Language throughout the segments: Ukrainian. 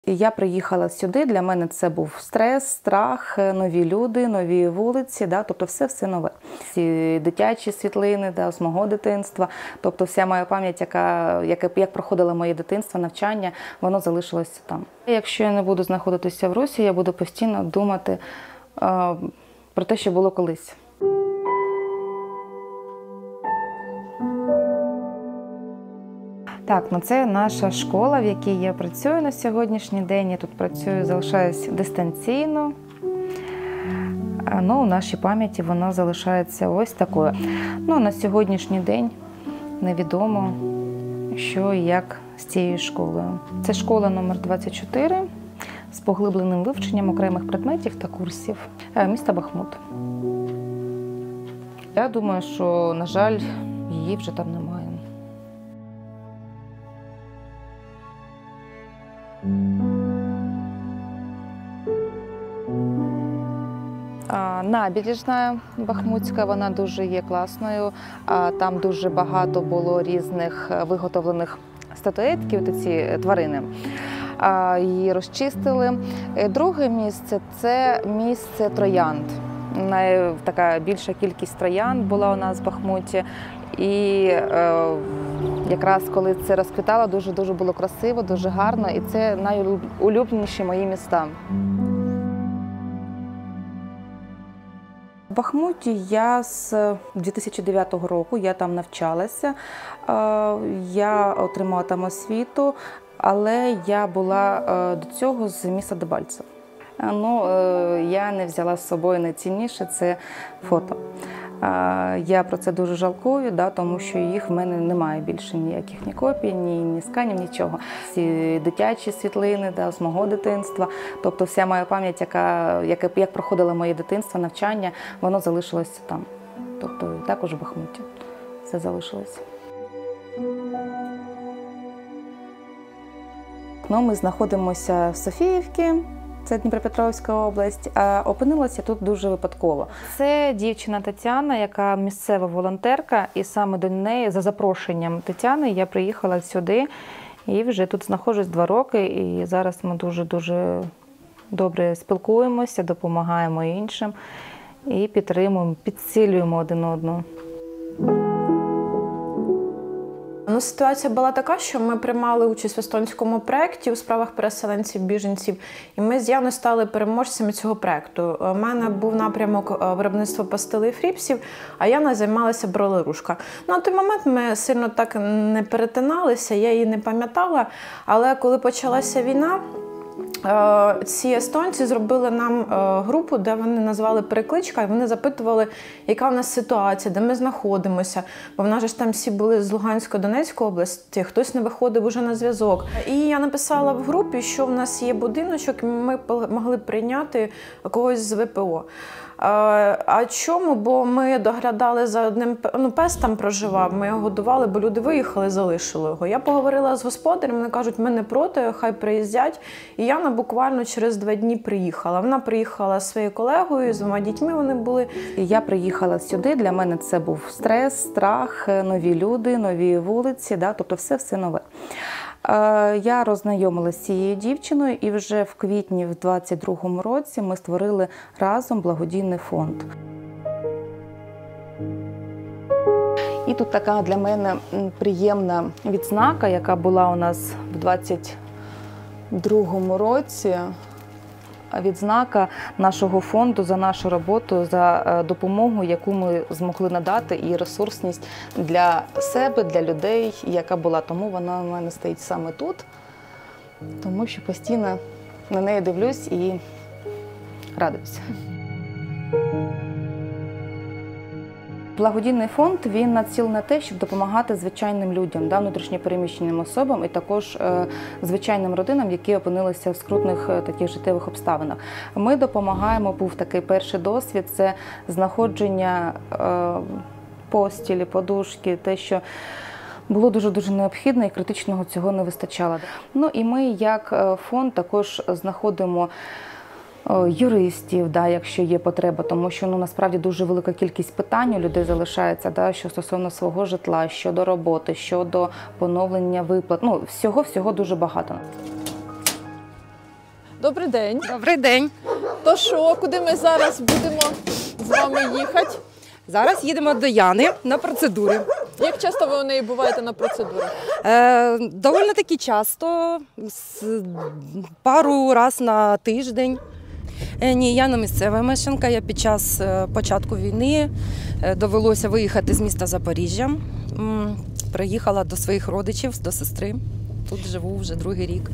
Я приїхала сюди, для мене це був стрес, страх, нові люди, нові вулиці, тобто все нове. Ці дитячі світлини з мого дитинства, тобто вся моя пам'ять, як проходило моє дитинство, навчання, воно залишилося там. Якщо я не буду знаходитися в Русі, я буду постійно думати про те, що було колись. Так, це наша школа, в якій я працюю на сьогоднішній день. Я тут працюю, залишаюсь дистанційно. У нашій пам'яті вона залишається ось такою. На сьогоднішній день невідомо, що і як з цією школою. Це школа номер 24 з поглибленим вивченням окремих предметів та курсів міста Бахмут. Я думаю, що, на жаль, її вже там немає. Набережна Бахмутська, вона дуже є класною. Там дуже багато було різних виготовлених статуетків, ці тварини. Її розчистили. Друге місце – це місце троянд. Така більша кількість троянд була у нас в Бахмуті. І якраз коли це розквітало, дуже було красиво, дуже гарно. І це найулюбленіші мої міста. В Бахмуті я з 2009 року, я там навчалася, я отримала там освіту, але я була до цього з міста Дебальцев. Я не взяла з собою найцінніше – це фото. Я про це дуже жалкую, тому що їх в мене немає більше ніяких ні копій, ні сканів, нічого. Ці дитячі світлини з мого дитинства, тобто вся моя пам'ять, як проходило моє дитинство, навчання, воно залишилося там. Тобто також в Бахмуті все залишилося. Ми знаходимося в Софіївці. Це Дніпропетровська область, а опинилася тут дуже випадково. Це дівчина Тетяна, яка місцева волонтерка, і саме до неї, за запрошенням Тетяни, я приїхала сюди і вже тут знаходжусь 2 роки, і зараз ми дуже добре спілкуємося, допомагаємо іншим і підтримуємо, підсилюємо один одного. Ситуація була така, що ми приймали участь в естонському проєкті у справах переселенців, біженців, і ми з Яною стали переможцями цього проєкту. У мене був напрямок виробництва пастили фріпсів, а Яна займалася бролерушка. На той момент ми сильно так не перетиналися, я її не пам'ятала, але коли почалася війна, ці естонці зробили нам групу, де вони назвали «Перекличка», і вони запитували, яка в нас ситуація, де ми знаходимося. Бо в нас ж там всі були з Луганської, Донецької області, хтось не виходив уже на зв'язок. І я написала в групі, що в нас є будиночок, і ми могли прийняти когось з ВПО. А чому? Бо ми доглядали за одним, пес там проживав, ми його годували, бо люди виїхали, залишили його. Я поговорила з господарем, вони кажуть, ми не проти, хай приїздять. І Яна буквально через 2 дні приїхала. Вона приїхала зі своєю колегою, з 2 дітьми вони були. Я приїхала сюди, для мене це був стрес, страх, нові люди, нові вулиці, тобто все нове. Я роззнайомилася з цією дівчиною, і вже в квітні в 22-му році ми створили разом благодійний фонд. І тут така для мене приємна відзнака, яка була у нас в 22-му році. Відзнака нашого фонду за нашу роботу, за допомогу, яку ми змогли надати, і ресурсність для себе, для людей, яка була. Тому вона у мене стоїть саме тут, тому що постійно на неї дивлюсь і радуюся. Благодійний фонд, він націлений на те, щоб допомагати звичайним людям, внутрішньопереміщеним особам і також звичайним родинам, які опинилися в скрутних таких життєвих обставинах. Ми допомагаємо, був такий перший досвід, це знаходження постілі, подушки, те, що було дуже необхідно і критичного цього не вистачало. І ми, як фонд, також знаходимо юристів, якщо є потреба, тому що насправді дуже велика кількість питань у людей залишається, що стосовно свого житла, щодо роботи, щодо поновлення виплат. Всього дуже багато. Добрий день. Добрий день. То що, куди ми зараз будемо з вами їхати? Зараз їдемо до Яни на процедури. Як часто ви у неї буваєте на процедурах? Доволі таки часто, пару раз на тиждень. Ні, я не місцева мешканка. Я під час початку війни довелося виїхати з міста Запоріжжя. Приїхала до своїх родичів, до сестри. Тут живу вже другий рік.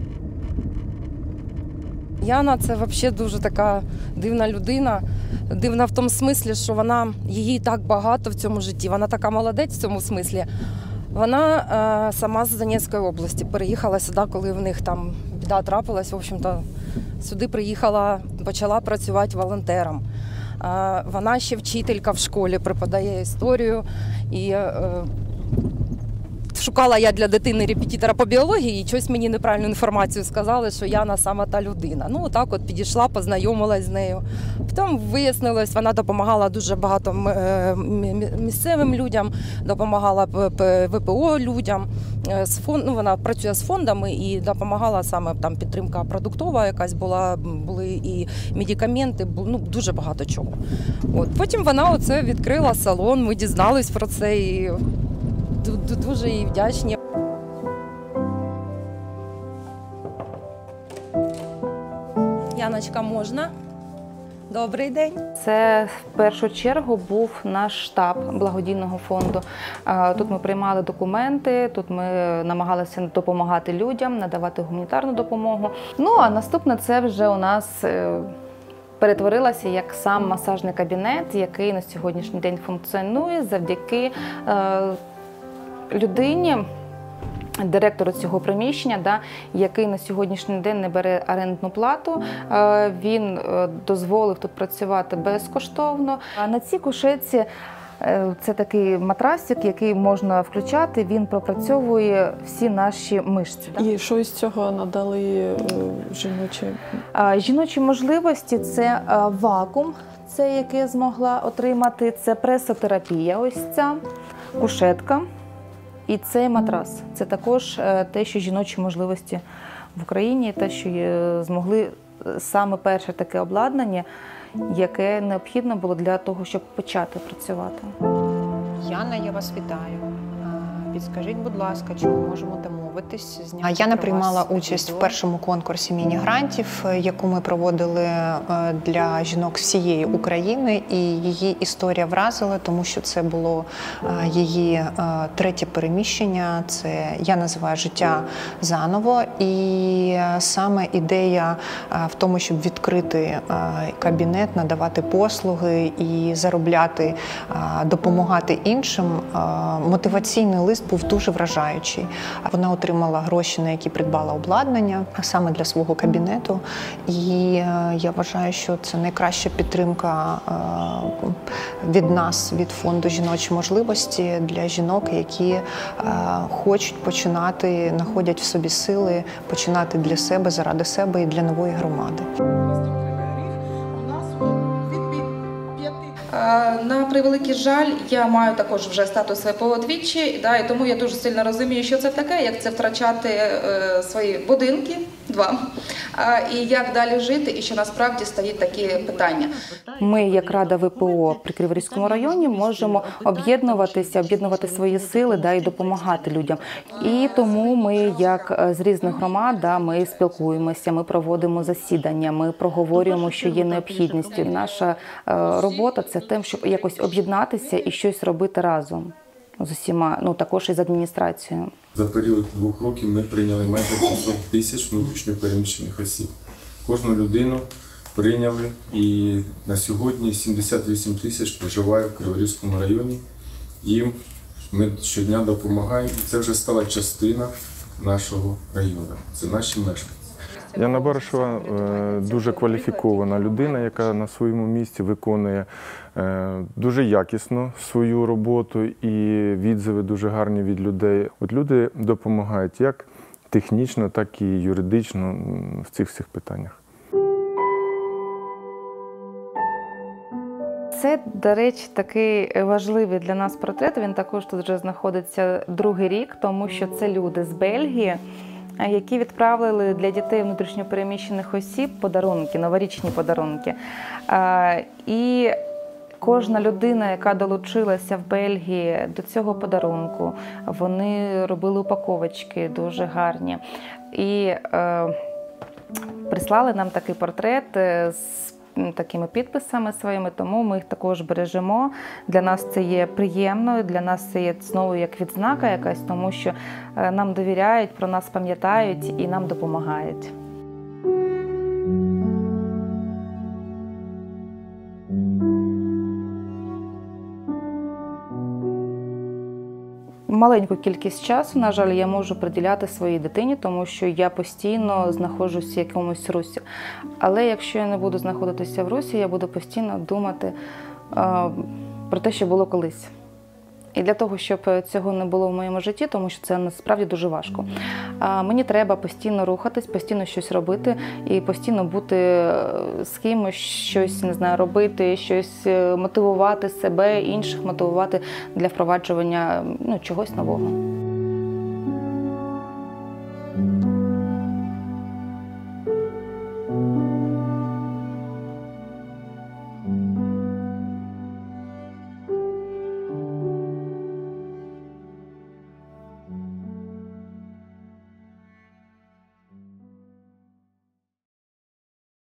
Яна – це взагалі дуже така дивна людина. Дивна в тому смислі, що її так багато в цьому житті. Вона така молодець в цьому смислі. Вона сама з Донецької області переїхала сюди, коли в них там біда трапилась. В общем-то, сюди приїхала, почала працювати волонтером. Вона ще вчителька в школі, преподає історію. І шукала я для дитини репетитора по біології, і щось мені неправильну інформацію сказали, що Яна саме та людина. Ну, так от підійшла, познайомилась з нею. Потім вияснилось, вона допомагала дуже багато місцевим людям, допомагала ВПО людям. Вона працює з фондами і допомагала саме там підтримка продуктова якась були і медикаменти, дуже багато чого. От. Потім вона відкрила салон, ми дізнались про це і дуже їй вдячні. Яночка, можна? Добрий день. Це в першу чергу був наш штаб благодійного фонду. Тут ми приймали документи, тут ми намагалися допомагати людям, надавати гуманітарну допомогу. Ну, а наступне це вже у нас перетворилося як сам масажний кабінет, який на сьогоднішній день функціонує завдяки людині, директору цього приміщення, який на сьогоднішній день не бере орендну плату. Він дозволив тут працювати безкоштовно. На цій кушетці це такий матрасик, який можна включати, він пропрацьовує всі наші мишці. І що із цього надали жіночі? Жіночі можливості – це вакуум, це яке змогла отримати, це пресотерапія, ось ця кушетка. І цей матрас – це також те, що жіночі можливості в Україні, те, що змогли саме перше таке обладнання, яке необхідно було для того, щоб почати працювати. Яна, я вас вітаю. Підскажіть, будь ласка, чи ми можемо домовитись? Яна приймала участь в першому конкурсі міні-грантів, яку ми проводили для жінок з всієї України, і її історія вразила, тому що це було її третє переміщення, це я називаю життя заново, і саме ідея в тому, щоб відкрити кабінет, надавати послуги і заробляти, допомагати іншим, мотиваційний лист був дуже вражаючий. Вона отримала гроші, на які придбала обладнання, саме для свого кабінету. І я вважаю, що це найкраща підтримка від нас, від фонду «Жіночі можливості» для жінок, які хочуть починати, знаходять в собі сили, починати для себе, заради себе і для нової громади. На превеликий жаль, я маю також вже статус ВПО двічі, і тому я дуже сильно розумію, що це таке, як це втрачати свої будинки, два, і як далі жити, і що насправді стоїть такі питання. Ми, як Рада ВПО при Криворізькому районі, можемо об'єднувати свої сили і допомагати людям. І тому ми, як з різних громад, ми спілкуємося, ми проводимо засідання, ми проговорюємо, що є необхідністю. Наша робота – це те, щоб якось об'єднатися і щось робити разом з усіма, також і з адміністрацією. За період 2 років ми прийняли майже 500 тисяч внутрішньо переміщених осіб. Кожну людину прийняли, і на сьогодні 78 тисяч проживає в Криворізькому районі. Їм ми щодня допомагаємо, і це вже стала частина нашого району. Це наші мешканці. Яна Баришева дуже кваліфікована людина, яка на своєму місці виконує дуже якісно свою роботу, і відзиви дуже гарні від людей. От люди допомагають як технічно, так і юридично в цих всіх питаннях. Це, до речі, такий важливий для нас портрет. Він також тут вже знаходиться другий рік, тому що це люди з Бельгії. які відправили для дітей внутрішньопереміщених осіб подарунки, новорічні подарунки. І кожна людина, яка долучилася в Бельгії до цього подарунку, вони робили упаковочки дуже гарні. І прислали нам такий портрет з такими підписами своїми, тому ми їх також бережемо. Для нас це є приємно, для нас це є знову як відзнака якась, тому що нам довіряють, про нас пам'ятають і нам допомагають. Маленьку кількість часу, на жаль, я можу приділяти своїй дитині, тому що я постійно знаходжуся в якомусь русі. Але якщо я не буду знаходитися в русі, я буду постійно думати про те, що було колись. І для того, щоб цього не було в моєму житті, тому що це насправді дуже важко, мені треба постійно рухатись, постійно щось робити і постійно бути з кимось, щось, не знаю, робити, щось мотивувати себе, інших мотивувати для впроваджування чогось нового.